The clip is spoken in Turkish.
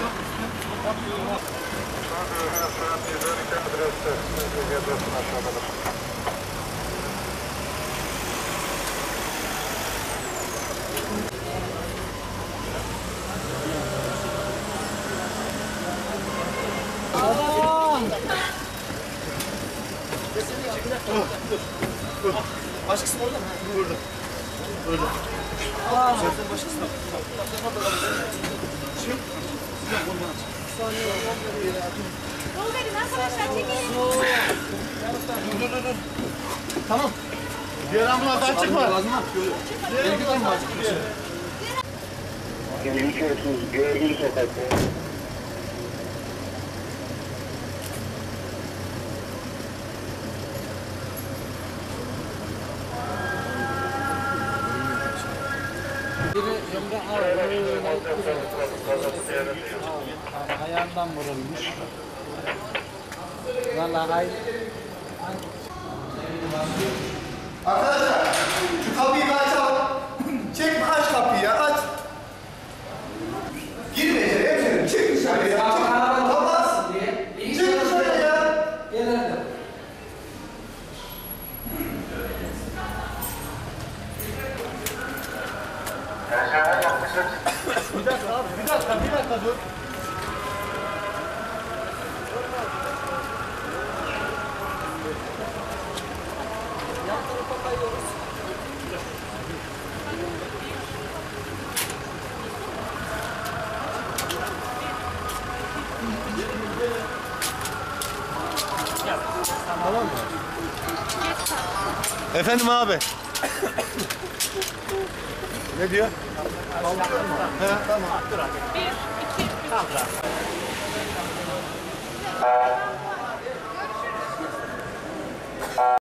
Başkası orada mı? Burada. Burada. Başkası da. Çık. Yol verin arkadaşlar, çekilin. Dur. Tamam. Diğer ambulansdan çıkma. Benimki de mi var? 22.30 Görgülü Sokak'ta. Biri ayağından vurulmuş. Vallahi Arkadaşlar şu kapıyı bir açalım. Çekme, aç kapıyı ya, aç. Girme içeri, çık dışarıya. Olmaz. Çık dışarıya. Bir dakika abi, bir dakika dur. Tamam mı? Efendim abi. Ne diyor? He, tamam. 1, 2, 3.